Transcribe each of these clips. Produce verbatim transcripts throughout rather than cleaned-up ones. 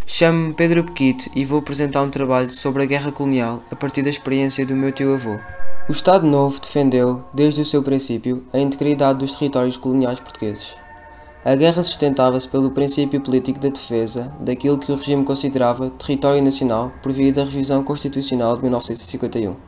Chamo-me Pedro Pequite e vou apresentar um trabalho sobre a guerra colonial a partir da experiência do meu tio-avô. O Estado Novo defendeu, desde o seu princípio, a integridade dos territórios coloniais portugueses. A guerra sustentava-se pelo princípio político da defesa daquilo que o regime considerava território nacional por via da revisão constitucional de mil novecentos e cinquenta e um.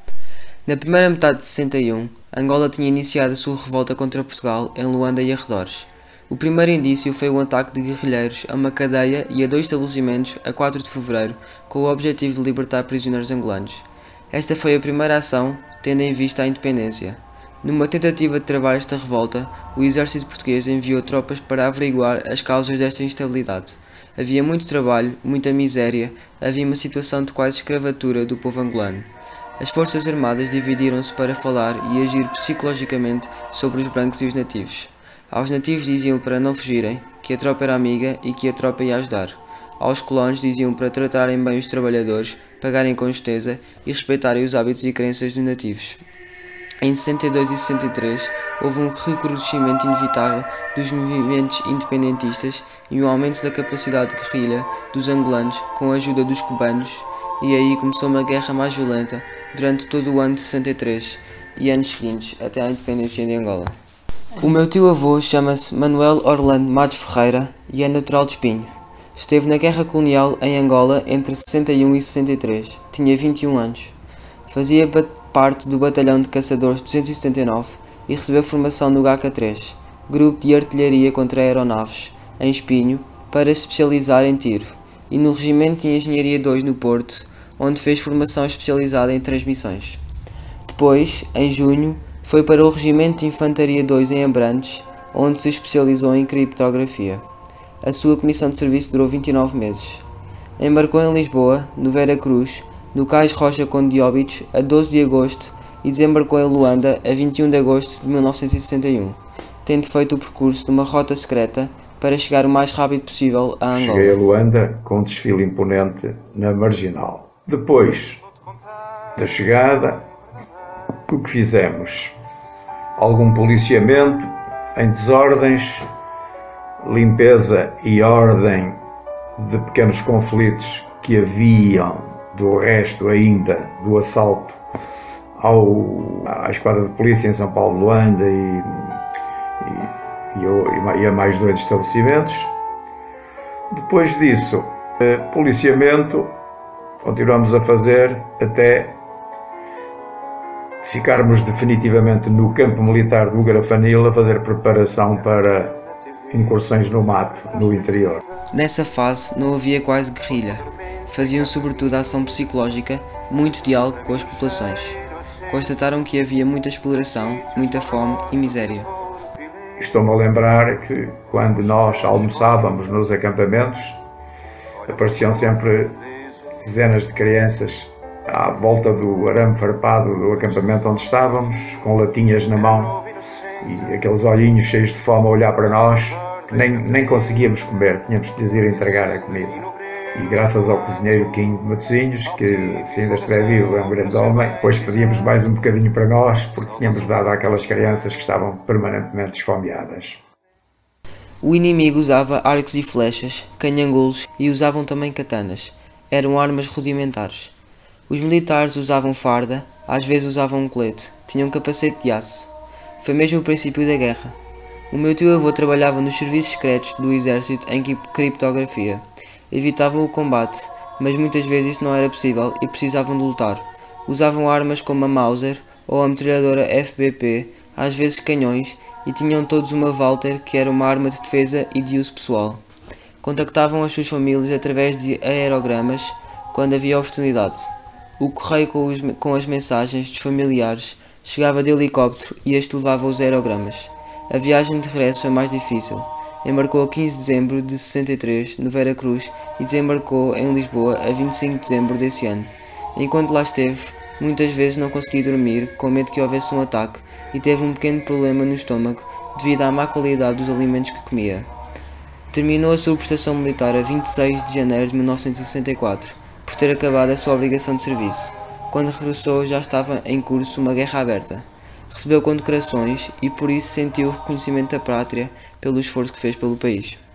Na primeira metade de sessenta e um, Angola tinha iniciado a sua revolta contra Portugal em Luanda e arredores. O primeiro indício foi o ataque de guerrilheiros a uma cadeia e a dois estabelecimentos a quatro de fevereiro, com o objetivo de libertar prisioneiros angolanos. Esta foi a primeira ação, tendo em vista a independência. Numa tentativa de travar esta revolta, o exército português enviou tropas para averiguar as causas desta instabilidade. Havia muito trabalho, muita miséria, havia uma situação de quase escravatura do povo angolano. As forças armadas dividiram-se para falar e agir psicologicamente sobre os brancos e os nativos. Aos nativos diziam para não fugirem, que a tropa era amiga e que a tropa ia ajudar. Aos colonos diziam para tratarem bem os trabalhadores, pagarem com justeza e respeitarem os hábitos e crenças dos nativos. Em sessenta e dois e sessenta e três, houve um recrudescimento inevitável dos movimentos independentistas e um aumento da capacidade de guerrilha dos angolanos com a ajuda dos cubanos, e aí começou uma guerra mais violenta durante todo o ano de sessenta e três e anos seguintes, até à independência de Angola. O meu tio-avô chama-se Manuel Orlando Matos Ferreira e é natural de Espinho. Esteve na guerra colonial em Angola entre sessenta e um e sessenta e três. Tinha vinte e um anos. Fazia parte do batalhão de caçadores duzentos e setenta e nove e recebeu formação no G A C A três, grupo de artilharia contra aeronaves, em Espinho, para se especializar em tiro, e no regimento de engenharia dois no Porto, onde fez formação especializada em transmissões. Depois, em junho, foi para o regimento de infantaria dois em Abrantes, onde se especializou em criptografia. A sua comissão de serviço durou vinte e nove meses. Embarcou em Lisboa, no Vera Cruz, no Cais Rocha Conde de Óbidos, a doze de agosto e desembarcou em Luanda a vinte e um de agosto de mil novecentos e sessenta e um, tendo feito o percurso de uma rota secreta para chegar o mais rápido possível a Angola. Cheguei a Luanda com um desfile imponente na Marginal. Depois da chegada, o que fizemos? Algum policiamento em desordens, limpeza e ordem de pequenos conflitos que haviam do resto ainda do assalto ao, à esquadra de polícia em São Paulo, Luanda e, e, e, e a mais dois estabelecimentos. Depois disso, policiamento continuamos a fazer até ficarmos definitivamente no campo militar do Grafanil a fazer preparação para incursões no mato, no interior. Nessa fase não havia quase guerrilha. Faziam sobretudo ação psicológica, muito diálogo com as populações. Constataram que havia muita exploração, muita fome e miséria. Estou-me a lembrar que quando nós almoçávamos nos acampamentos, apareciam sempre dezenas de crianças à volta do arame farpado do acampamento onde estávamos, com latinhas na mão e aqueles olhinhos cheios de fome a olhar para nós, que nem, nem conseguíamos comer, tínhamos que lhes ir entregar a comida. E graças ao cozinheiro Quinho de Matosinhos, que se ainda estiver vivo é um grande homem, depois pedíamos mais um bocadinho para nós, porque tínhamos dado àquelas crianças que estavam permanentemente esfomeadas. O inimigo usava arcos e flechas, canhangulos e usavam também katanas. Eram armas rudimentares. Os militares usavam farda, às vezes usavam um colete, tinham capacete de aço. Foi mesmo o princípio da guerra. O meu tio-avô trabalhava nos serviços secretos do exército em criptografia. Evitavam o combate, mas muitas vezes isso não era possível e precisavam de lutar. Usavam armas como a Mauser ou a metralhadora F B P, às vezes canhões, e tinham todos uma Walter, que era uma arma de defesa e de uso pessoal. Contactavam as suas famílias através de aerogramas quando havia oportunidade. O correio com, os, com as mensagens dos familiares chegava de helicóptero e este levava os aerogramas. A viagem de regresso foi mais difícil. Embarcou a quinze de dezembro de sessenta e três no Vera Cruz e desembarcou em Lisboa a vinte e cinco de dezembro desse ano. Enquanto lá esteve, muitas vezes não conseguia dormir com medo que houvesse um ataque e teve um pequeno problema no estômago devido à má qualidade dos alimentos que comia. Terminou a sua prestação militar a vinte e seis de janeiro de mil novecentos e sessenta e quatro, por ter acabado a sua obrigação de serviço. Quando regressou já estava em curso uma guerra aberta. Recebeu condecorações e por isso sentiu o reconhecimento da pátria pelo esforço que fez pelo país.